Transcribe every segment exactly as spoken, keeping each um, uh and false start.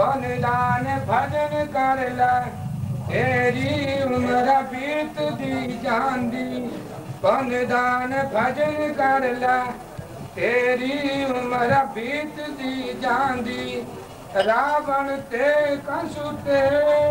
बलिदान भजन कर ला तेरी उम्र बीत दी जांदी बलिदान भजन कर ला तेरी उम्र बीत दी जांदी रावण ते कंसु ते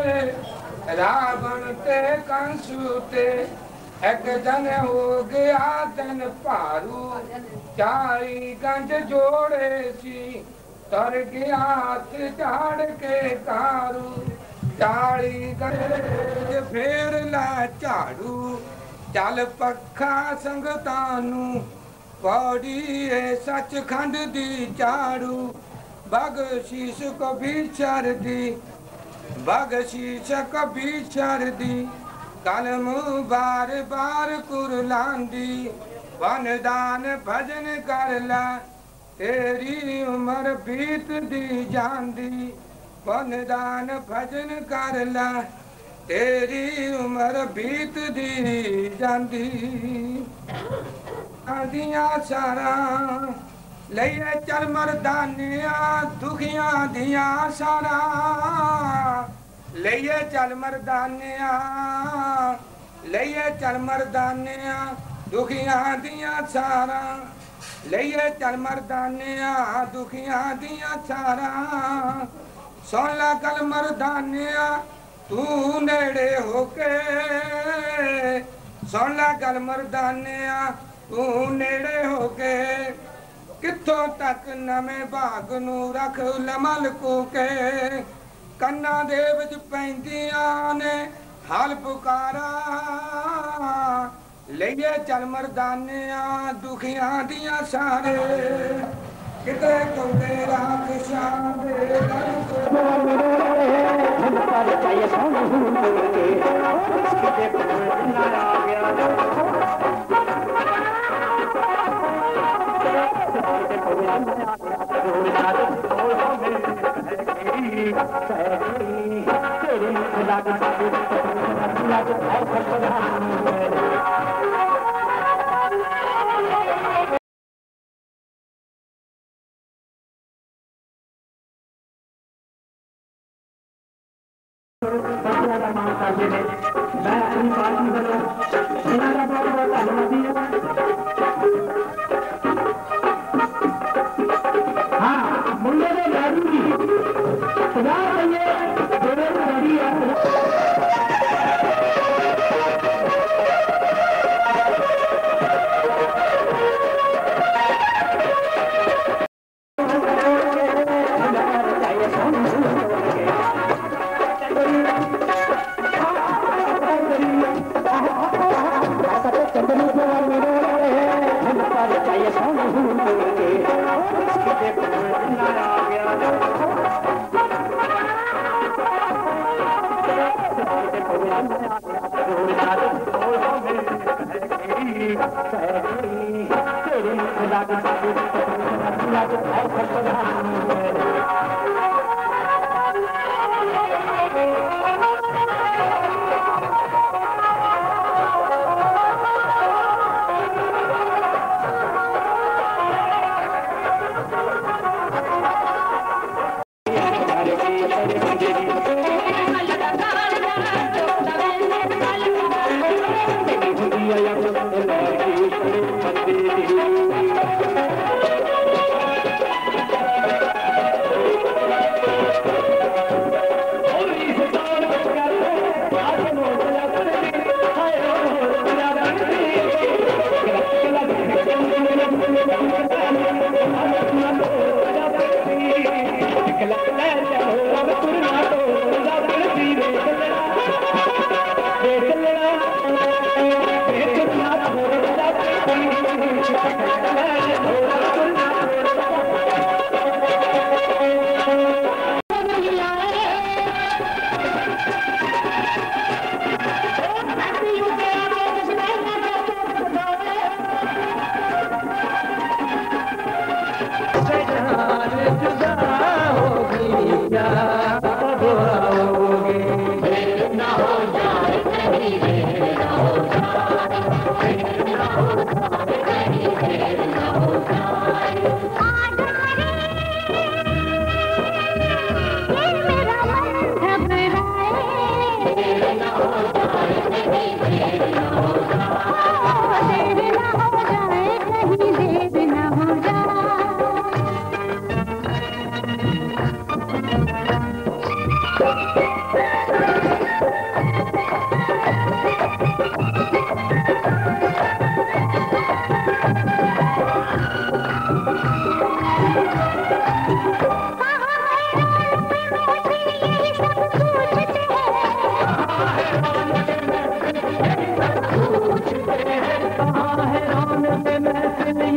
रावण ते कंसु ते एक दिन हो गया दिन पारू चाई गंज जोड़े सी तर गया हाथ झाड़ के कारू चाली गंज फेर ला झाड़ू चल पखा संगतानू पौड़ी सचखंड दी झाड़ू बगशीश कभी चर दी बगशीश कभी चर दी कलम बार बार कुरलांदी वनदान भजन कर ला तेरी उम्र बीत दी जांदी वनदान भजन कर ला तेरी उम्र बीत दी जांदी आदिया सारा लइए चल मरदानिया दुखियां दिया सारा लइए चल मरदानिया लइए चल मरदानिया दुखियां दिया सारा लइए चल मरदानिया दुखियां दिया सारा सुन ला गल मरदानिया तू नेड़े होके सुन ला गल मरदानिया तू नेड़े होके किथों तक नवे भाग नू रख लमल को के कन्ना दे विच पैंदियां ने हाल पुकारा लइए चल मरदानिया दुखियां दियां सारे किते कौंदे राख शाम दे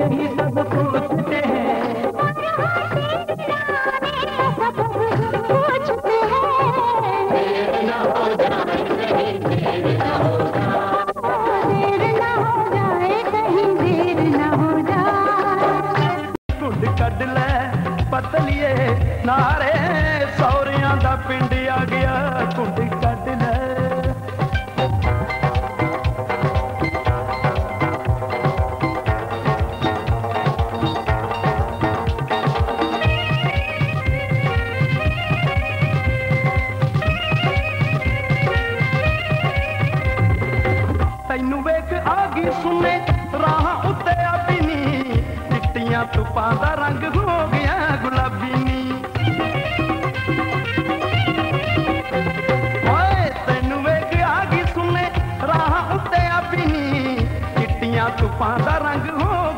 यही सब पूछते हैं, सब पूछते हैं। देर न हो जाए कहीं, देर न हो जाए, देर न हो जाए कहीं, देर न हो जाए। कुंड कड ले पतलिए नारे सौरियां दा पिंड आ गया, कुंड कड ले। तैनू वेख आ गई सुने राह उत्ते अपनी, चिट्टियां धुप्पां दा रंग हो गया गुलाबी नी। ओए तैनू वेख आ गई सुने राह उत्ते अपनी, चिट्टियां धुप्पां दा रंग हो